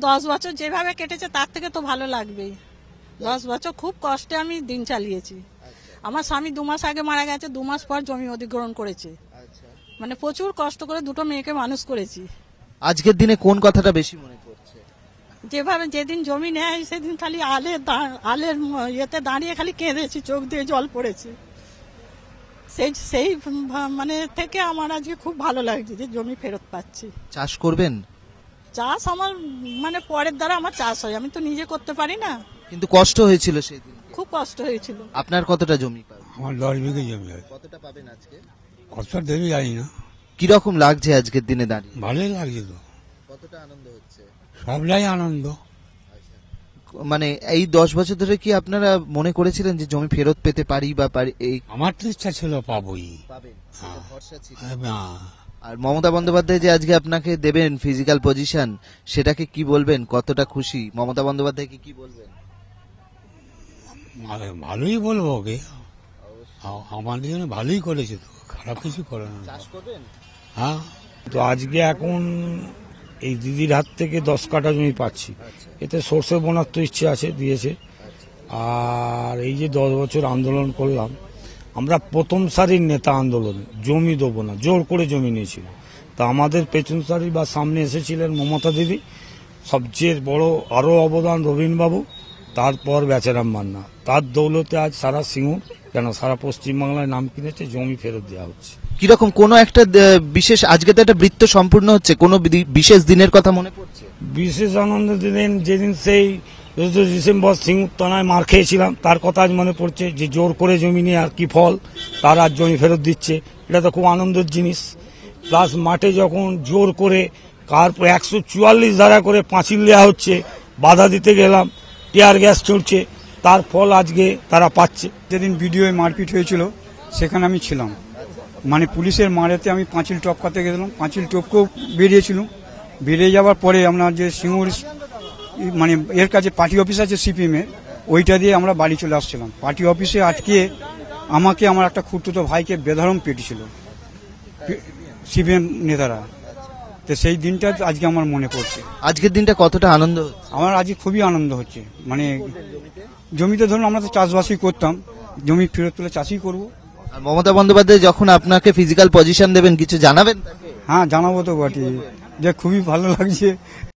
10 বছর যেভাবে কেটেছে তার থেকে তো ভালো লাগবেই। 10 বছর খুব কষ্টে আমি দিন চালিয়েছি। আমার স্বামী 2 মাস আগে মারা গেছে, 2 মাস পর জমি অধিগ্রহণ করেছে। মানে প্রচুর কষ্ট করে দুটো মেয়েকে মানুষ করেছি। আজকের দিনে কোন কথাটা বেশি মনে পড়ছে? যেভাবে যেদিন জমি নেয় সেদিন খালি আলের ইয়েতে দাঁড়িয়ে খালি কেঁদেছি, চোখ দিয়ে জল পড়েছে। সেই মানে থেকে আমার আজকে খুব ভালো লাগছে যে জমি ফেরত পাচ্ছি। চাষ করবেন? চাষ আমার মানে পরের দ্বারা আমার চাষ হয়, আমি তো নিজে করতে পারি না। কিন্তু কষ্ট হয়েছিল সেই দিন, খুব কষ্ট হয়েছিল। আপনার কতটা জমি পাবেন? আমার 10 বিঘে জমি আছে। কতটা পাবেন আজকে? কতটা দেবী জানি না। কিরকম লাগছে আজকের দিনে দাঁড়িয়ে? ভালোই লাগছে তো। কতটা আনন্দ হচ্ছে? সবটাই আনন্দ। মানে এই 10 বছর ধরে কি আপনারা মনে করেছিলেন যে জমি ফেরত পেতে পারি বা পারি? এই আমার তো ইচ্ছা ছিল পাবোই। পাবেন, হ্যাঁ। ভরসা ছিল। হ্যাঁ। আর মমতা বন্দ্যোপাধ্যায় যে আজকে আপনাকে দেবেন ফিজিক্যাল পজিশন, সেটাকে কি বলবেন? কতটা খুশি? মমতা বন্দ্যোপাধ্যায়কে কি বলবেন? ভালোই বলবো ওকে, আমাদের জন্য ভালোই করেছে তো, খারাপ কিছু করে না। চাষ করবেন? হ্যাঁ। তো আজকে এখন এই দিদির হাত থেকে 10 কাঠা জমি পাচ্ছি। এতে সর্ষে বোনার তো ইচ্ছে আছে, দিয়েছে। আর এই যে 10 বছর আন্দোলন করলাম, আমরা প্রথম সারির নেতা আন্দোলন, জমি দেবো না, জোর করে জমি নিয়েছিল। তা আমাদের পেছন সারি বা সামনে এসেছিলেন মমতা দিদি, সবচেয়ে বড় আরও অবদান রবীন্দ্রবাবু, তারপর বেচারাম মান্না। তার দৌলতে আজ সারা সিঙ্গুর, কেন সারা পশ্চিমবাংলায় নাম কিনেছে, জমি ফেরত দেওয়া হচ্ছে। কিরকম কোনো একটা বিশেষ, আজকে তো একটা বৃত্ত সম্পূর্ণ হচ্ছে, কোনো বিশেষ দিনের কথা মনে পড়ছে? বিশেষ আনন্দের দিন যেদিন সেই 22 ডিসেম্বর সিঙ্গুর থানায় মার খেয়েছিলাম, তার কথা আজ মনে পড়ছে যে জোর করে জমি নিয়ে আর কি ফল, তার আজ জমি ফেরত দিচ্ছে। এটা তো খুব আনন্দের জিনিস। প্লাস মাঠে যখন জোর করে 144 ধারা করে পাঁচিল দেওয়া হচ্ছে, বাধা দিতে গেলাম, টিয়ার গ্যাস চলছে, তার ফল আজকে তারা পাচ্ছে। যেদিন ভিডিও মারপিট হয়েছিল সেখানে আমি ছিলাম। মানে পুলিশের মারেতে আমি পাঁচিল টপকাতে গেছিলাম, পাঁচিল টপকেও বেরিয়েছিলাম। বেরিয়ে যাওয়ার পরে আমরা যে সিঙ্গুর মানে এর কাছে পার্টি অফিস আছে সিপিএম এর, ওইটা দিয়ে আমরা বাড়ি চলে আসছিলাম। পার্টি অফিসে আটকে আমাকে আমার একটা খুঁড়তুতো ভাইকে বেধরম পেটেছিল সিপিএম নেতারা। তো সেই দিনটা আজকে আমার মনে পড়ছে। আজকের দিনটা কতটা আনন্দ হচ্ছে? আমার আজকে খুবই আনন্দ হচ্ছে। মানে জমিতে ধরুন আমরা তো চাষবাসই করতাম, জমি ফেরত তুলে চাষই করবো। আর মমতা বন্দ্যোপাধ্যায় যখন আপনাকে ফিজিক্যাল পজিশন দেবেন, কিছু জানাবেন তাকে? হ্যাঁ জানাবো তো বটে, যে খুবই ভালো লাগছে